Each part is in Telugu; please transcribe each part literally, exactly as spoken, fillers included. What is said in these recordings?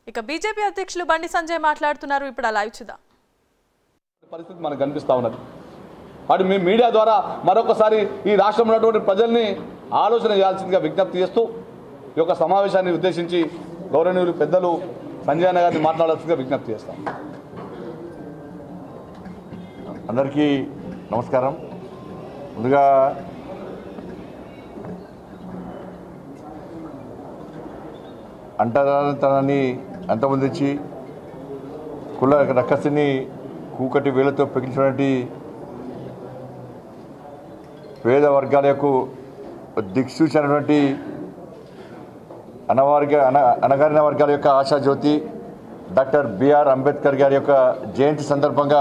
ఇక బీజేపీ అధ్యక్షులు బండి సంజయ్ మాట్లాడుతున్నారు. ఇప్పుడు లైవ్ చూద్దాం. పరిస్థితి మనకు కనిపిస్తా ఉన్నది. అటు మీ మీడియా ద్వారా మరొకసారి ఈ రాష్ట్రంలో ఉన్నటువంటి ప్రజల్ని ఆలోచన చేయాల్సిందిగా విజ్ఞప్తి చేస్తూ ఈ యొక్క సమావేశాన్ని ఉద్దేశించి గౌరవనీయులు పెద్దలు సంజయ్ అన్న గారిని మాట్లాడాల్సిందిగా విజ్ఞప్తి చేస్తాం. అందరికీ నమస్కారం. ముందుగా అంటరానితనాన్ని అంతమొందించి కుల రక్కసిని కూకటి వేలతో పెకిలించినటువంటి పేద వర్గాలకు దిక్సూచినటువంటి అనవర్గ అన అనగారిన వర్గాల యొక్క ఆశాజ్యోతి డాక్టర్ బిఆర్ అంబేద్కర్ గారి యొక్క జయంతి సందర్భంగా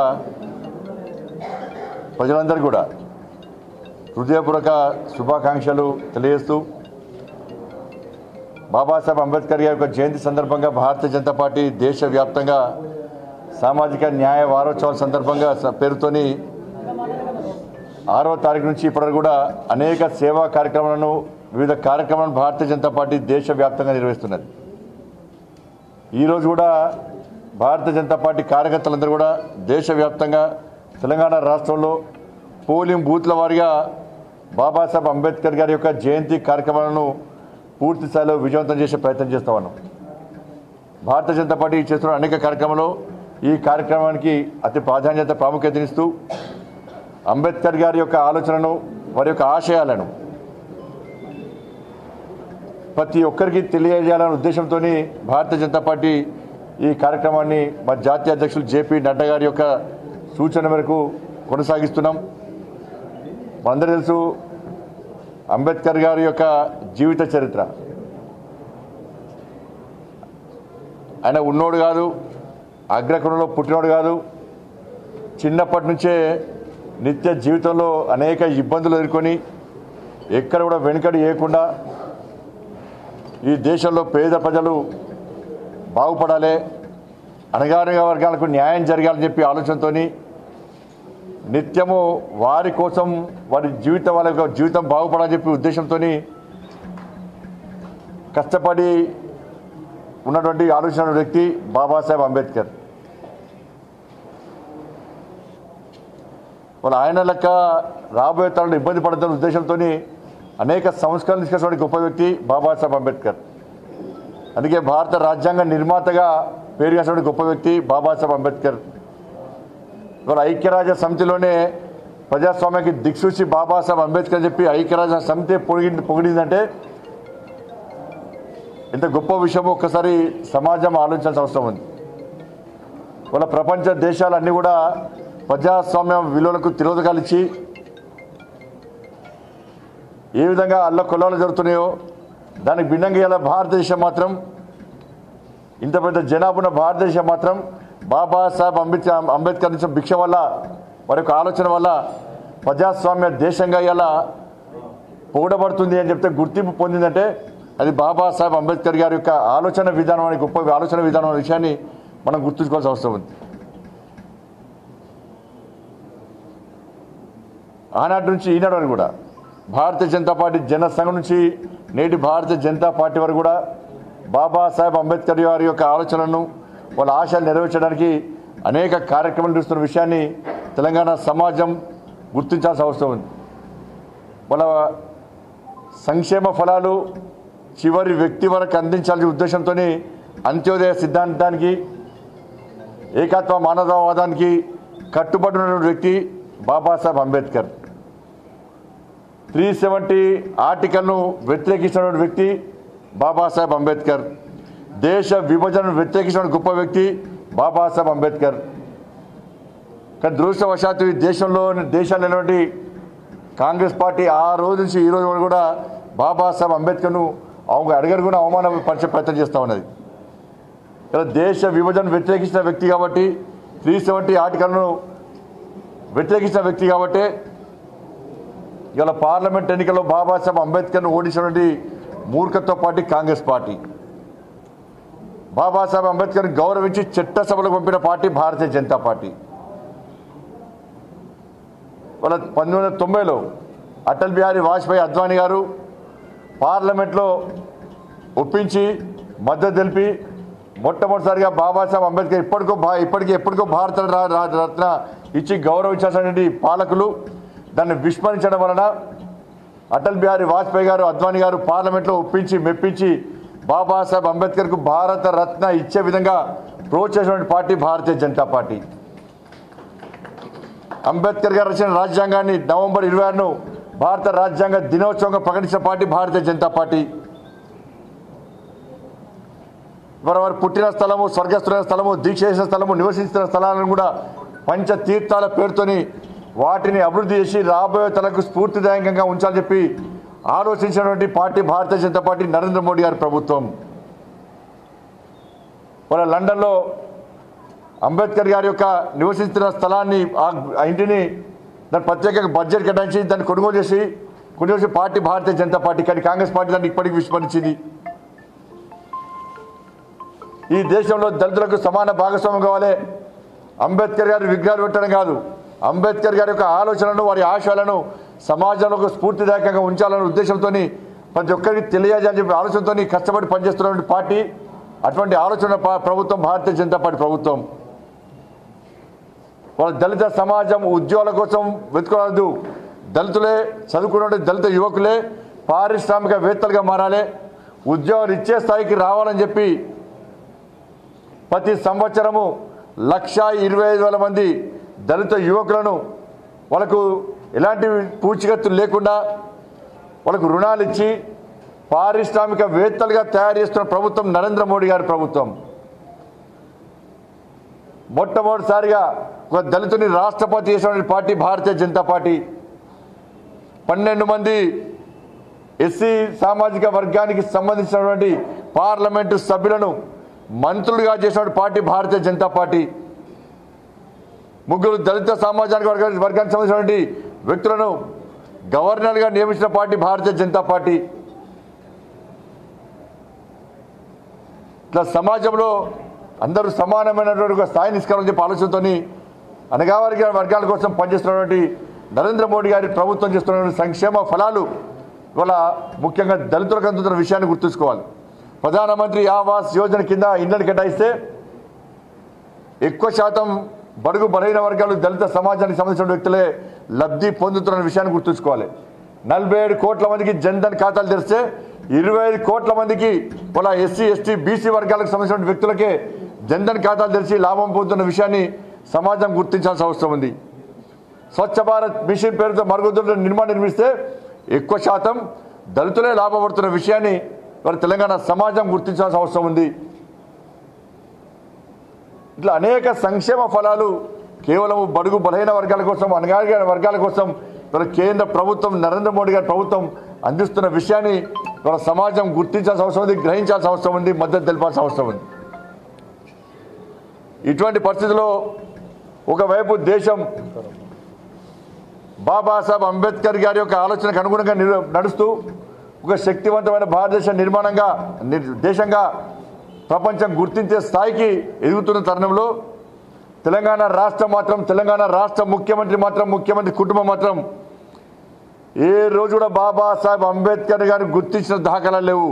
ప్రజలందరూ కూడా హృదయపూర్వక శుభాకాంక్షలు తెలియజేస్తూ బాబాసాహెబ్ అంబేద్కర్ గారి యొక్క జయంతి సందర్భంగా భారతీయ జనతా పార్టీ దేశవ్యాప్తంగా సామాజిక న్యాయ వారోత్సవాల సందర్భంగా పేరుతోని ఆరవ తారీఖు నుంచి ఇప్పటివరకు కూడా అనేక సేవా కార్యక్రమాలను వివిధ కార్యక్రమాలను భారతీయ జనతా పార్టీ దేశవ్యాప్తంగా నిర్వహిస్తున్నది. ఈరోజు కూడా భారతీయ జనతా పార్టీ కార్యకర్తలందరూ కూడా దేశవ్యాప్తంగా తెలంగాణ రాష్ట్రంలో పోలింగ్ బూత్ల వారీగా బాబాసాహెబ్ అంబేద్కర్ గారి యొక్క జయంతి కార్యక్రమాలను పూర్తి స్థాయిలో విజయవంతం చేసే ప్రయత్నం చేస్తా ఉన్నాం. భారతీయ జనతా పార్టీ చేస్తున్న అనేక కార్యక్రమాలు ఈ కార్యక్రమానికి అతి ప్రాధాన్యత ప్రాముఖ్యతనిస్తూ అంబేద్కర్ గారి యొక్క ఆలోచనను వారి యొక్క ఆశయాలను ప్రతి ఒక్కరికి తెలియజేయాలనే ఉద్దేశంతో భారతీయ జనతా పార్టీ ఈ కార్యక్రమాన్ని మా జాతీయ అధ్యక్షులు జేపీ నడ్డా గారి యొక్క సూచన మేరకు కొనసాగిస్తున్నాం. మనందరూ తెలుసు అంబేద్కర్ గారి యొక్క జీవిత చరిత్ర. ఆయన ఉన్నోడు కాదు, అగ్రకులంలో పుట్టినోడు కాదు. చిన్నప్పటి నుంచే నిత్య జీవితంలో అనేక ఇబ్బందులు ఎదుర్కొని ఎక్కడ కూడా వెనుకడి వేయకుండా ఈ దేశంలో పేద ప్రజలు బాగుపడాలి, అణగారిన వర్గాలకు న్యాయం జరగాలని చెప్పి ఆలోచనతో నిత్యము వారి కోసం వారి జీవితం వాళ్ళ యొక్క జీవితం బాగుపడాలని చెప్పి ఉద్దేశంతో కష్టపడి ఉన్నటువంటి ఆలోచన వ్యక్తి బాబాసాహెబ్ అంబేద్కర్. వాళ్ళు ఆయన లెక్క రాబోయే తరంలో ఇబ్బంది పడుతున్న ఉద్దేశంతో అనేక సంస్కరణలు తీసుకొచ్చినటువంటి గొప్ప వ్యక్తి బాబాసాహెబ్ అంబేద్కర్. అందుకే భారత రాజ్యాంగ నిర్మాతగా పేరుగాసినటువంటి గొప్ప వ్యక్తి బాబాసాహెబ్ అంబేద్కర్. ఇవాళ ఐక్యరాజ్య సమితిలోనే ప్రజాస్వామ్యానికి దిక్సూచి బాబాసాహెబ్ అంబేద్కర్ చెప్పి ఐక్యరాజ్య సమితి పొగిడి పొగిడిందంటే ఇంత గొప్ప విషయం ఒక్కసారి సమాజం ఆలోచించాల్సిన అవసరం ఉంది. వాళ్ళ ప్రపంచ దేశాలన్నీ కూడా ప్రజాస్వామ్య విలువలకు తిరోధకాలు ఇచ్చి ఏ విధంగా అల్ల కొల్లాలు జరుగుతున్నాయో దానికి భిన్నంగా ఇలా భారతదేశం మాత్రం ఇంత పెద్ద జనాభా ఉన్న భారతదేశం మాత్రం బాబాసాహెబ్ అంబేద్కర్ అంబేద్కర్ నుంచి భిక్ష వల్ల వారి యొక్క ఆలోచన వల్ల ప్రజాస్వామ్య దేశంగా ఇలా పొగడబడుతుంది అని చెప్తే గుర్తింపు పొందిందంటే అది బాబాసాహెబ్ అంబేద్కర్ గారి యొక్క ఆలోచన విధానం అనే గొప్ప ఆలోచన విధానం అనే విషయాన్ని మనం గుర్తుంచుకోవాల్సిన అవసరం ఉంది. ఆనాటి నుంచి ఈనాడు అని కూడా భారతీయ జనతా పార్టీ జనసంఘం నుంచి నేటి భారతీయ జనతా పార్టీ వరకు కూడా బాబాసాహెబ్ అంబేద్కర్ గారి యొక్క ఆలోచనలను వాళ్ళ ఆశలు నెరవేర్చడానికి అనేక కార్యక్రమాలు నిర్వహిస్తున్న విషయాన్ని తెలంగాణ సమాజం గుర్తించాల్సిన అవసరం ఉంది. వాళ్ళ సంక్షేమ ఫలాలు చివరి వ్యక్తి వరకు అందించాల్సిన ఉద్దేశంతో అంత్యోదయ సిద్ధాంతానికి ఏకత్వ మానవవాదానికి కట్టుబడి ఉన్న వ్యక్తి బాబాసాహెబ్ అంబేద్కర్. త్రీ సెవెంటీ ఆర్టికల్ను వ్యతిరేకించిన వ్యక్తి బాబాసాహెబ్ అంబేద్కర్. దేశ విభజనను వ్యతిరేకించిన గొప్ప వ్యక్తి బాబాసాహెబ్ అంబేద్కర్. కానీ దురదృష్టవశాత్తు ఈ దేశంలో దేశాల్లో కాంగ్రెస్ పార్టీ ఆ రోజు నుంచి ఈ రోజు కూడా బాబాసాహెబ్ అంబేద్కర్ను అడుగడుగున అవమానపరిచే ప్రయత్నం చేస్తూ ఉన్నది. ఇలా దేశ విభజన వ్యతిరేకించిన వ్యక్తి కాబట్టి త్రీ సెవెంటీ ఆర్టికల్ను వ్యతిరేకించిన వ్యక్తి కాబట్టి ఇవాళ పార్లమెంట్ ఎన్నికల్లో బాబాసాహెబ్ అంబేద్కర్ను ఓడించినటువంటి మూర్ఖత్వ పార్టీ కాంగ్రెస్ పార్టీ. బాబాసాహెబ్ అంబేద్కర్ని గౌరవించి చట్టసభలకు పంపిన పార్టీ భారతీయ జనతా పార్టీ. వాళ్ళ పంతొమ్మిది వందల తొంభైలో అటల్ బిహారీ వాజ్పేయి అద్వానీ గారు పార్లమెంట్లో ఒప్పించి మద్దతు తెలిపి మొట్టమొదటిసారిగా బాబాసాహెబ్ అంబేద్కర్ ఇప్పటికో ఇప్పటికీ ఎప్పటికో భారత రత్న ఇచ్చి గౌరవించాల్సినటువంటి పాలకులు దాన్ని విస్మరించడం వలన అటల్ బిహారీ వాజ్పేయి గారు అద్వానీ గారు పార్లమెంట్లో ఒప్పించి మెప్పించి బాబాసాహెబ్ అంబేద్కర్కు భారత రత్న ఇచ్చే విధంగా ప్రోత్సహించినటువంటి పార్టీ భారతీయ జనతా పార్టీ. అంబేద్కర్ గారు రచించిన రాజ్యాంగాన్ని నవంబర్ ఇరవై ఆరును భారత రాజ్యాంగ దినోత్సవంగా ప్రకటించిన పార్టీ భారతీయ జనతా పార్టీ. వారు వారు పుట్టిన స్థలము, స్వర్గస్థులైన స్థలము, దీక్ష చేసిన స్థలము, నివసించిన స్థలాలను కూడా పంచతీర్థాల పేరుతోని వాటిని అభివృద్ధి చేసి రాబోయే తలకు స్ఫూర్తిదాయకంగా ఉంచాలని చెప్పి ఆలోచించినటువంటి పార్టీ భారతీయ జనతా పార్టీ నరేంద్ర మోడీ గారి ప్రభుత్వం. వాళ్ళ లండన్లో అంబేద్కర్ గారి యొక్క నివసిస్తున్న స్థలాన్ని ఆ ఇంటిని దాని ప్రత్యేకంగా బడ్జెట్ కేటాయించి దాన్ని కొనుగోలు చేసి కొనుగోలు చేసి పార్టీ భారతీయ జనతా పార్టీ. కానీ కాంగ్రెస్ పార్టీ దాన్ని ఇప్పటికీ విస్మరించింది. ఈ దేశంలో దళితులకు సమాన భాగస్వామ్యం కావాలి, అంబేద్కర్ గారి విగ్రహాలు పెట్టడం కాదు, అంబేద్కర్ గారి యొక్క ఆలోచనలను వారి ఆశయాలను సమాజంలో ఒక స్ఫూర్తిదాయకంగా ఉంచాలనే ఉద్దేశంతో ప్రతి ఒక్కరికి తెలియజేయాలని చెప్పి ఆలోచనతో కష్టపడి పనిచేస్తున్నటువంటి పార్టీ. అటువంటి ఆలోచన ప్రభుత్వం భారతీయ జనతా పార్టీ ప్రభుత్వం. వాళ్ళ దళిత సమాజం ఉద్యోగాల కోసం వెతుకోవద్దు, దళితులే చదువుకున్న దళిత యువకులే పారిశ్రామికవేత్తలుగా మారాలి, ఉద్యోగాలు ఇచ్చే స్థాయికి రావాలని చెప్పి ప్రతి సంవత్సరము లక్ష ఇరవై ఐదు వేల మంది దళిత యువకులను వాళ్ళకు ఎలాంటి పూచికత్తులు లేకుండా వాళ్ళకు రుణాలు ఇచ్చి పారిశ్రామికవేత్తలుగా తయారు చేస్తున్న ప్రభుత్వం నరేంద్ర మోడీ గారి ప్రభుత్వం. మొట్టమొదటిసారిగా ఒక దళితుని రాష్ట్రపతి చేసినటువంటి పార్టీ భారతీయ జనతా పార్టీ. పన్నెండు మంది ఎస్సీ సామాజిక వర్గానికి సంబంధించినటువంటి పార్లమెంటు సభ్యులను మంత్రులుగా చేసిన పార్టీ భారతీయ జనతా పార్టీ. ముగ్గురు దళిత సామాజిక వర్గానికి వర్గానికి సంబంధించినటువంటి వ్యక్తులను గవర్నర్గా నియమించిన పార్టీ భారతీయ జనతా పార్టీ. ఇట్లా సమాజంలో అందరూ సమానమైనటువంటి ఒక స్థాయి నిష్కరణ చెప్పి ఆలోచనతో అనగా వర్గాల కోసం పనిచేస్తున్నటువంటి నరేంద్ర మోడీ గారి ప్రభుత్వం చేస్తున్నటువంటి సంక్షేమ ఫలాలు ఇవాళ ముఖ్యంగా దళితులకు అందుతున్న విషయాన్ని గుర్తుంచుకోవాలి. ప్రధానమంత్రి ఆవాస్ యోజన కింద ఇళ్లను కేటాయిస్తే ఎక్కువ శాతం బడుగు బలహీన వర్గాలు దళిత సమాజానికి సంబంధించిన వ్యక్తులే లబ్ధి పొందుతున్న విషయాన్ని గుర్తుంచుకోవాలి. నలభై ఏడు కోట్ల మందికి జన్ధన్ ఖాతాలు తెరిస్తే ఇరవై ఐదు కోట్ల మందికి వాళ్ళ ఎస్సీ ఎస్టీ బీసీ వర్గాలకు సంబంధించిన వ్యక్తులకే జన్ధన్ ఖాతాలు తెరిచి లాభం పొందుతున్న విషయాన్ని సమాజం గుర్తించాల్సిన అవసరం ఉంది. స్వచ్ఛ భారత్ మిషన్ పేరుతో మరుగుదొడ్ల నిర్మాణం నిర్మిస్తే ఎక్కువ శాతం దళితులే లాభపడుతున్న విషయాన్ని మరి తెలంగాణ సమాజం గుర్తించాల్సిన అవసరం ఉంది. ఇట్లా అనేక సంక్షేమ ఫలాలు కేవలం బడుగు బలహీన వర్గాల కోసం అనగారిన వర్గాల కోసం మరి కేంద్ర ప్రభుత్వం నరేంద్ర మోడీ గారి ప్రభుత్వం అందిస్తున్న విషయాన్ని మన సమాజం గుర్తించాల్సిన అవసరం ఉంది, గ్రహించాల్సిన అవసరం ఉంది, మద్దతు తెలపాల్సిన అవసరం ఉంది. ఇటువంటి పరిస్థితుల్లో ఒకవైపు దేశం బాబాసాహెబ్ అంబేద్కర్ గారి యొక్క ఆలోచనకు అనుగుణంగా నడుస్తూ ఒక శక్తివంతమైన భారతదేశ నిర్మాణంగా దేశంగా ప్రపంచం గుర్తించే స్థాయికి ఎదుగుతున్న తరుణంలో తెలంగాణ రాష్ట్రం మాత్రం తెలంగాణ రాష్ట్ర ముఖ్యమంత్రి మాత్రం ముఖ్యమంత్రి కుటుంబం మాత్రం ఏ రోజు కూడా బాబాసాహెబ్ అంబేద్కర్ గారిని గుర్తించిన దాఖలాలు లేవు.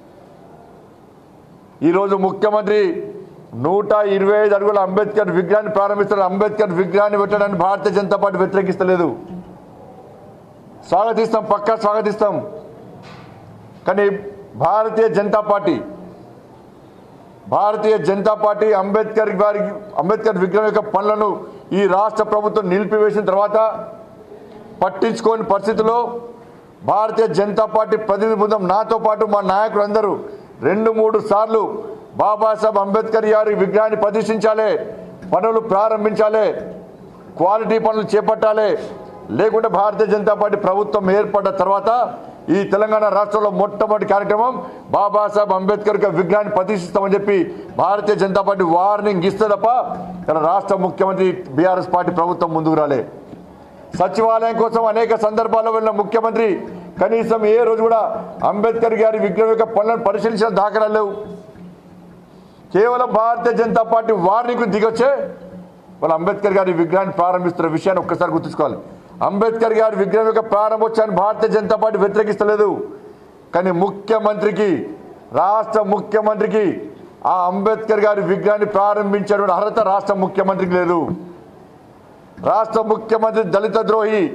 ఈరోజు ముఖ్యమంత్రి నూట ఇరవై ఐదు అడుగుల అంబేద్కర్ విగ్రహాన్ని ప్రారంభిస్తున్న అంబేద్కర్ విగ్రహాన్ని పెట్టడానికి భారతీయ జనతా పార్టీ వ్యతిరేకిస్తలేదు. స్వాగతిస్తాం, పక్కా స్వాగతిస్తాం. కానీ భారతీయ జనతా పార్టీ భారతీయ జనతా పార్టీ అంబేద్కర్ గారికి అంబేద్కర్ విగ్రహం యొక్క పనులను ఈ రాష్ట్ర ప్రభుత్వం నిలిపివేసిన తర్వాత పట్టించుకోని పరిస్థితుల్లో భారతీయ జనతా పార్టీ ప్రతినిధి బృందం నాతో పాటు మా నాయకులందరూ రెండు మూడు సార్లు బాబాసాహెబ్ అంబేద్కర్ గారి విగ్రహాన్ని ప్రతిష్ఠించాలి, పనులు ప్రారంభించాలి, క్వాలిటీ పనులు చేపట్టాలి, లేకుంటే భారతీయ జనతా పార్టీ ప్రభుత్వం ఏర్పడ్డ తర్వాత ఈ తెలంగాణ రాష్ట్రంలో మొట్టమొదటి కార్యక్రమం బాబాసాహెబ్ అంబేద్కర్ విగ్రహాన్ని ప్రతిష్ఠిస్తామని చెప్పి భారతీయ జనతా పార్టీ వార్నింగ్ ఇస్తే తప్ప తన రాష్ట్ర ముఖ్యమంత్రి బీఆర్ఎస్ పార్టీ ప్రభుత్వం ముందుకు రాలే. సచివాలయం కోసం అనేక సందర్భాల్లో వెళ్ళిన ముఖ్యమంత్రి కనీసం ఏ రోజు కూడా అంబేద్కర్ గారి విగ్రహం యొక్క పనులను పరిశీలించిన దాఖలాలు లేవు. కేవలం భారతీయ జనతా పార్టీ వార్నింగ్ దిగొచ్చే వాళ్ళు అంబేద్కర్ గారి విగ్రహాన్ని ప్రారంభిస్తున్న విషయాన్ని ఒక్కసారి గుర్తుంచుకోవాలి. అంబేద్కర్ గారి విగ్రహం యొక్క ప్రారంభోత్సవాన్ని భారతీయ జనతా పార్టీ వ్యతిరేకిస్తలేదు. కానీ ముఖ్యమంత్రికి రాష్ట్ర ముఖ్యమంత్రికి ఆ అంబేద్కర్ గారి విగ్రహాన్ని ప్రారంభించేటువంటి అర్హత రాష్ట్ర ముఖ్యమంత్రికి లేదు. రాష్ట్ర ముఖ్యమంత్రి దళిత ద్రోహి,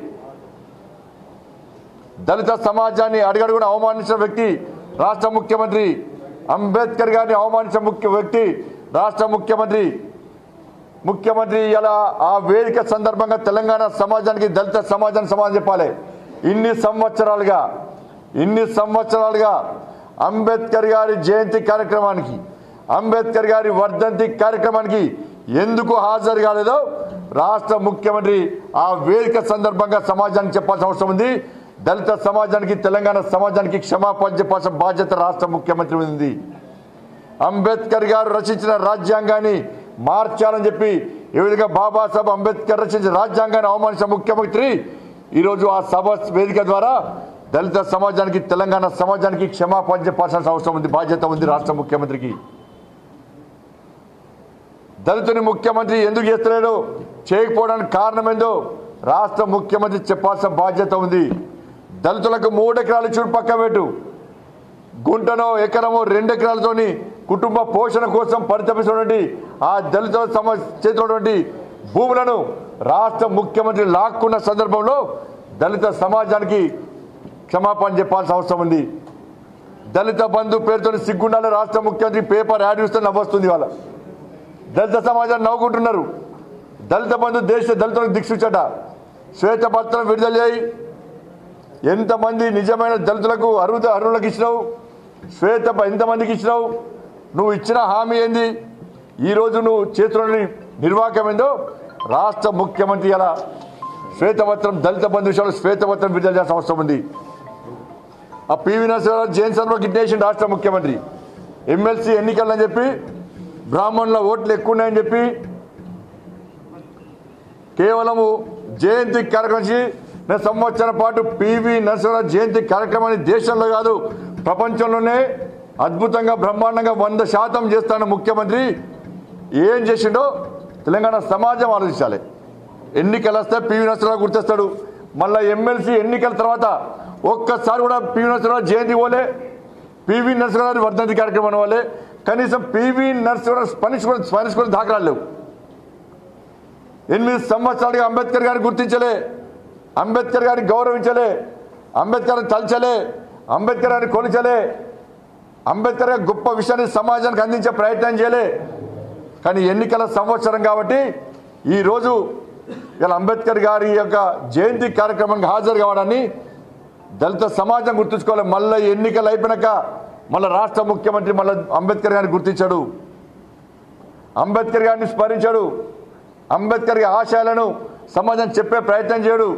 దళిత సమాజాన్ని అడుగడుగున అవమానించిన వ్యక్తి రాష్ట్ర ముఖ్యమంత్రి. అంబేద్కర్ గారిని అవమానించిన ముఖ్య వ్యక్తి రాష్ట్ర ముఖ్యమంత్రి. ముఖ్యమంత్రి ఇలా ఆ వేదిక సందర్భంగా తెలంగాణ సమాజానికి, దళిత సమాజానికి సమాధానం చెప్పాలి. ఇన్ని సంవత్సరాలుగా ఇన్ని సంవత్సరాలుగా అంబేద్కర్ గారి జయంతి కార్యక్రమానికి, అంబేద్కర్ గారి వర్ధంతి కార్యక్రమానికి ఎందుకు హాజరు కాలేదో రాష్ట్ర ముఖ్యమంత్రి ఆ వేదిక సందర్భంగా సమాజానికి చెప్పాల్సిన అవసరం ఉంది. దళిత సమాజానికి, తెలంగాణ సమాజానికి క్షమాపణ చెప్పాల్సిన బాధ్యత రాష్ట్ర ముఖ్యమంత్రి ఉంది. అంబేద్కర్ గారు రచించిన రాజ్యాంగాన్ని మార్చాలని చెప్పి ఏ విధంగా బాబాసాహెబ్ అంబేద్కర్ రచించిన రాజ్యాంగాన్ని అవమానించిన ముఖ్యమంత్రి ఈరోజు ఆ సభ వేదిక ద్వారా దళిత సమాజానికి, తెలంగాణ సమాజానికి క్షమాపణ చెప్పాల్సిన అవసరం ఉంది, బాధ్యత ఉంది రాష్ట్ర ముఖ్యమంత్రికి. దళితుని ముఖ్యమంత్రి ఎందుకు చేస్తలేడు, చేయకపోవడానికి కారణం ఏందో రాష్ట్ర ముఖ్యమంత్రి చెప్పాల్సిన బాధ్యత ఉంది. దళితులకు మూడు ఎకరాలు చూడు పక్క పెట్టు, గుంటనో ఎకరమో రెండు ఎకరాలతోని కుటుంబ పోషణ కోసం పరితపిస్తున్నటువంటి ఆ దళితుల సమ చేతున్నటువంటి భూములను రాష్ట్ర ముఖ్యమంత్రి లాక్కున్న సందర్భంలో దళిత సమాజానికి క్షమాపణ చెప్పాల్సిన అవసరం ఉంది. దళిత బంధు పేరుతో సిగ్గుండాలి రాష్ట్ర ముఖ్యమంత్రి పేపర్ యాడ్ చూస్తే నవ్వొస్తుంది. వాళ్ళ దళిత సమాజాన్ని నవ్వుకుంటున్నారు. దళిత బంధు దేశ దళితులకు దిక్సూచట శ్వేతపత్రం విడుదల చేయి, ఎంతమంది నిజమైన దళితులకు అర్హత అర్హులకు ఇచ్చినావు, శ్వేత ఎంతమందికి ఇచ్చినావు, నువ్వు ఇచ్చిన హామీ ఏంది, ఈరోజు నువ్వు చేతులని నిర్వాహకం ఏందో రాష్ట్ర ముఖ్యమంత్రి అలా శ్వేతపత్రం, దళిత బంధు విషయంలో శ్వేతపత్రం విడుదల చేయాల్సిన అవసరం ఉంది. ఆ పివి నరసింహారావు జైన్ సభలో గిట్టేసిన రాష్ట్ర ముఖ్యమంత్రి ఎమ్మెల్సీ ఎన్నికలని చెప్పి బ్రాహ్మణుల ఓట్లు ఎక్కువ ఉన్నాయని చెప్పి కేవలము జయంతి కార్యక్రమం సంవత్సరం పాటు పివి నరసింహారావు జయంతి కార్యక్రమాన్ని దేశంలో కాదు ప్రపంచంలోనే అద్భుతంగా బ్రహ్మాండంగా వంద శాతం చేస్తాన ముఖ్యమంత్రి ఏం చేసిండో తెలంగాణ సమాజం ఆలోచించాలి. ఎన్నికలు వస్తే పివి నరసింహారావు గుర్తొస్తాడు. మళ్ళీ ఎమ్మెల్సీ ఎన్నికల తర్వాత ఒక్కసారి కూడా పివి నరసింహారావు జయంతి పోలే, పివి నరసింహారావు వర్ధంతి కార్యక్రమం వాళ్ళే, కనీసం పివి నరసింహారావు స్మరించుకుని స్మరించుకుని దాఖలాలు లేవు. ఎనిమిది సంవత్సరాలుగా అంబేద్కర్ గారిని గుర్తించలే, అంబేద్కర్ గారిని గౌరవించలే, అంబేద్కర్ తలచలే, అంబేద్కర్ గారిని కొలిచలే, అంబేద్కర్ గారి గొప్ప విషయాన్ని సమాజానికి అందించే ప్రయత్నం చేయలే. కానీ ఎన్నికల సంవత్సరం కాబట్టి ఈరోజు ఇలా అంబేద్కర్ గారి యొక్క జయంతి కార్యక్రమానికి హాజరు కావడాన్ని దళిత సమాజం గుర్తుంచుకోవాలి. మళ్ళీ ఎన్నికలు అయిపోయినాక మళ్ళీ రాష్ట్ర ముఖ్యమంత్రి మళ్ళీ అంబేద్కర్ గారిని గుర్తించాడు, అంబేద్కర్ గారిని స్మరించాడు, అంబేద్కర్ గారి ఆశయాలను సమాజం చెప్పే ప్రయత్నం చేయడు.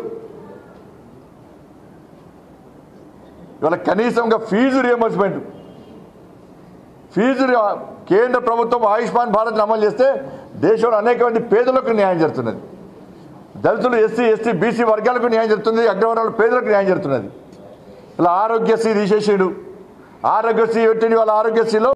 ఇవాళ కనీసంగా ఫీజు రియంబర్స్మెంట్, ఫీజు కేంద్ర ప్రభుత్వం ఆయుష్మాన్ భారత్ని అమలు చేస్తే దేశంలో అనేక మంది పేదలకు న్యాయం జరుగుతున్నది. దళితులు, ఎస్సీ ఎస్టీ బీసీ వర్గాలకు న్యాయం జరుగుతుంది, అగ్రవర్ణాల పేదలకు న్యాయం జరుగుతున్నది. ఇలా ఆరోగ్యశ్రీ తీసేసాడు, ఆరోగ్యశ్రీ పెట్టింది. వాళ్ళ ఆరోగ్యశ్రీలో